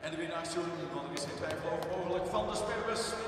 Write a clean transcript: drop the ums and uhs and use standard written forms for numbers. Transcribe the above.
En de winnaars, want er is geen twijfel over mogelijk, van de spelbus.